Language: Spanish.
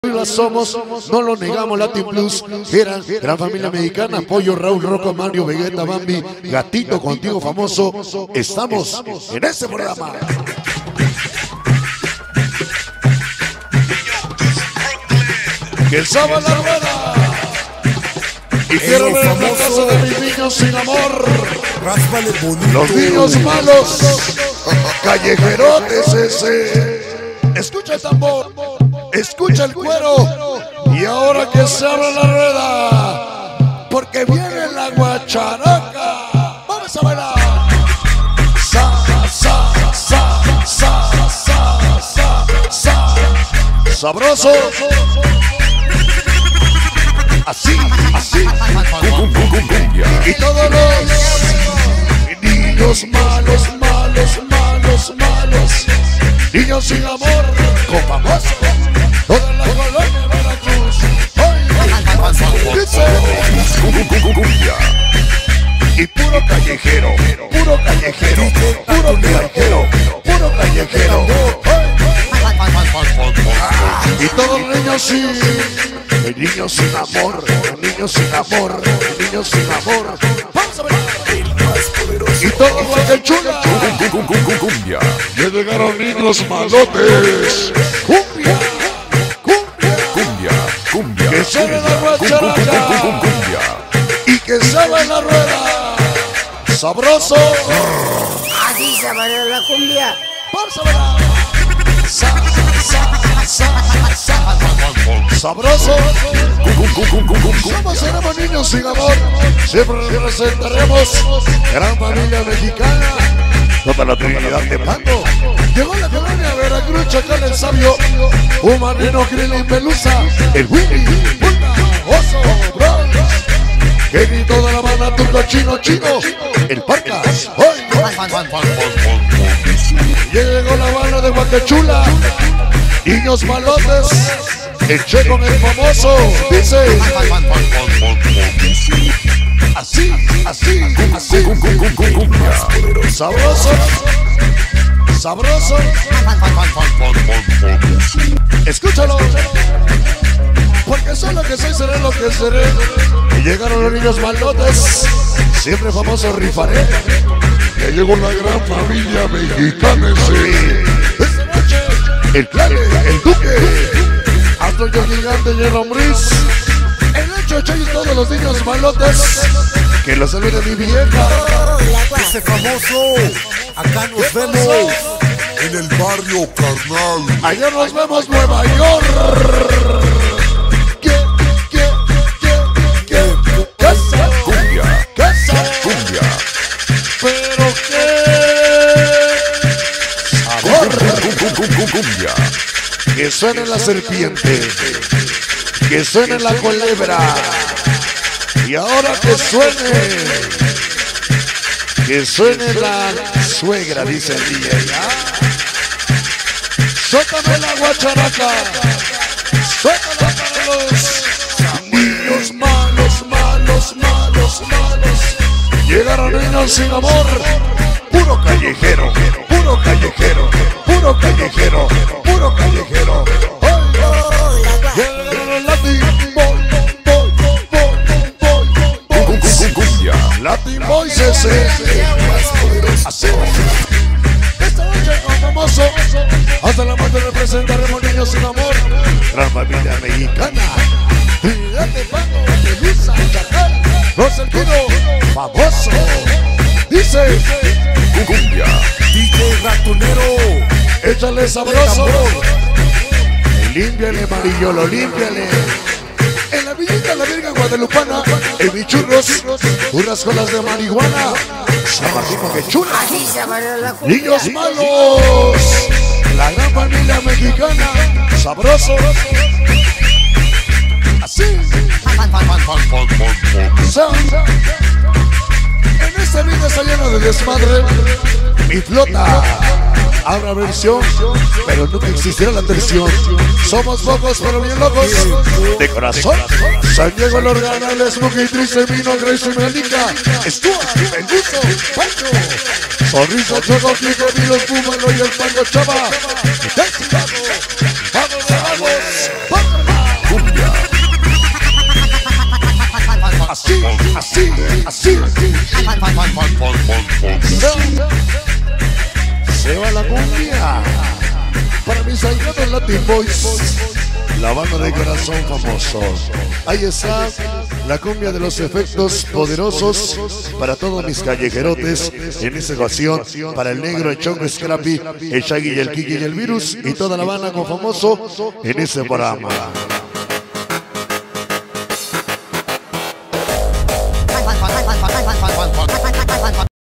La somos, no lo negamos, Latin Blues, gran familia mexicana, Pollo, Raúl, Rocco, Mario, Vegeta, Bambi, Gatito, Contigo Famoso, estamos en este programa. Que sabe la rueda y quiero ver la casa de mis niños sin amor, los niños malos, callejerotes ese. Escucha el tambor, escucha el cuero, y ahora que se abre la rueda, porque viene la guacharaca. Vamos a bailar. Sa, sa, sa, sa, sa, sa, sa. Sabroso. Así, así. Y todos los niños malos, malos, malos, malos, niños sin amor, con Famoso, toda la colonia Veracruz. Y puro callejero, puro callejero, puro callejero, puro callejero. Y todos los niños sin amor, niños sin amor, niños sin amor. Vamos a ver. Y todos los que chula. Ya llegaron niños malotes. Cumbia, cumbia, cumbia, cumbia. Que suene la guacharaca y que sabe la rueda. Sabroso. Así se baila la cumbia. Vamos a bailar. Sabroso. Somos seremos niños sin amor. Siempre representaremos gran familia mexicana. Toda la Trinidad de Pando. Llegó la colonia Veracruz, Chacal, el Sabio, Humanino, Krillin, Pelusa, el Willy, Pulga, Oso, Bros, Kenny, toda la banda, Turco, Chino, el Parcas, hoy. Llegó la banda de Guacachula, niños malotes, el Che con el Famoso, dice. Así, así, así. Sabroso, sabroso. Escúchalo. Porque soy lo que soy, seré lo que seré. Y llegaron los niños malotes, siempre Famoso rifaré. Ya llegó la gran familia mexicana. Esta noche, el Clave, el Duque, Astro Yo Gigante y el Lombriz, el Hecho y todos los niños malotes. Que lo salude mi vieja. Ese Famoso, acá nos vemos en el barrio, carnal. Allá nos vemos, Nueva York. ¿Qué? Casa, cumbia, casa, cumbia. Pero qué sabor. Cumbia. Que suene la serpiente, que suene la culebra. Y ahora que suene la suegra, dice el DJ. Suéltame la guacharaca, suéltala para los niños malos, malos, malos, malos. Llegaron niños sin amor, puro callejero, puro callejero, puro callejero, puro callejero. Llegaron los Latin Latin Boys ese. Así. Esta noche con Famoso, hasta la muerte representaremos niños sin amor. Gran familia mexicana. Trinidad de Pando, Pelusa, Chacal, Rosaltino, Famoso. Dice Cumbia, DJ Ratonero, échale sabroso. Límpiale, Mariolo, límpiale. En la villita la Virgen Guadalupana, en mis churros, unas colas de marihuana. Sabajito que chula. Así se baila la cumbia. Niños malos, la gran familia mexicana. Sabroso. Así. En esta vida está lleno de desmadre. Mi flota habrá versión, pero nunca existirá la tensión. Somos pocos pero bien locos de corazón. San Diego, el Organales, Smokey, Triste, Vino, Grace y Melinda, Stuart, el Gusto, Pancho, Sonrisa, Choco, Clico, Vilos, Púmalo y el Pango Chava. ¡Vamos, vamos! ¡Vamos! Así, así. Se va la cumbia. Para mis allegados Latin Boys, la banda de corazón famoso. Ahí está la cumbia de los efectos poderosos para todos mis callejerotes. En esta ocasión, para el negro, el Chongo, Scrappy, el Shaggy, el Kiki y el Virus y toda la banda con famoso en ese programa.